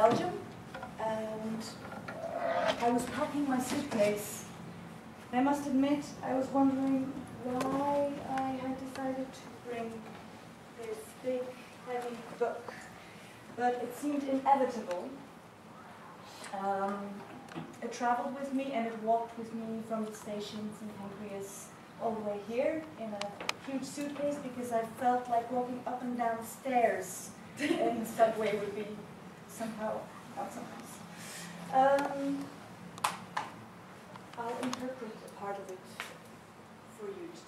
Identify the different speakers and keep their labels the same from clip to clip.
Speaker 1: Belgium, and I was packing my suitcase. I must admit, I was wondering why I had decided to bring this big, heavy book, but it seemed inevitable. It traveled with me and it walked with me from the stations in Pancras all the way here in a huge suitcase because I felt like walking up and down stairs in the subway would be somehow not so nice. I'll interpret a part of it for you today.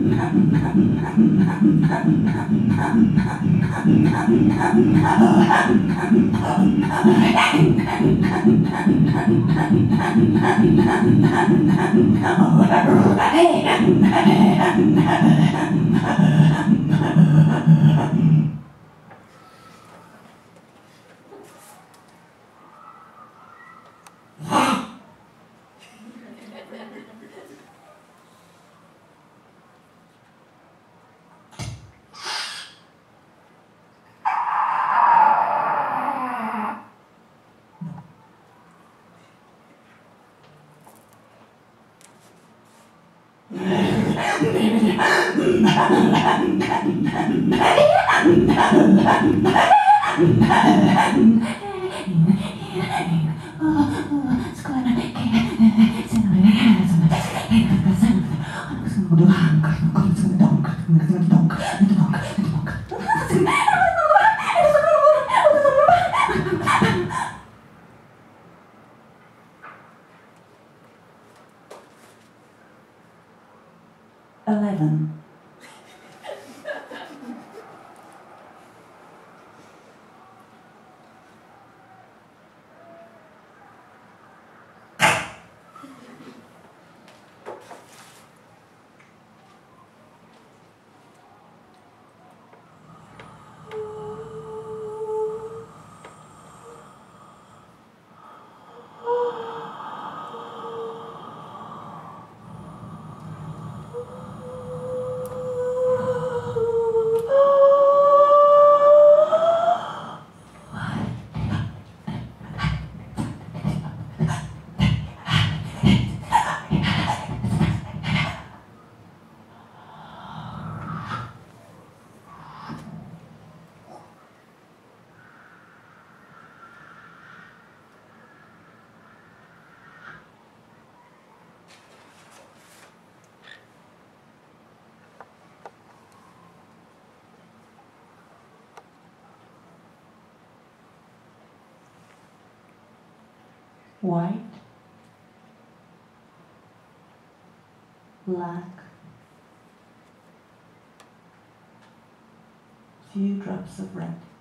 Speaker 2: White, black, few drops of red.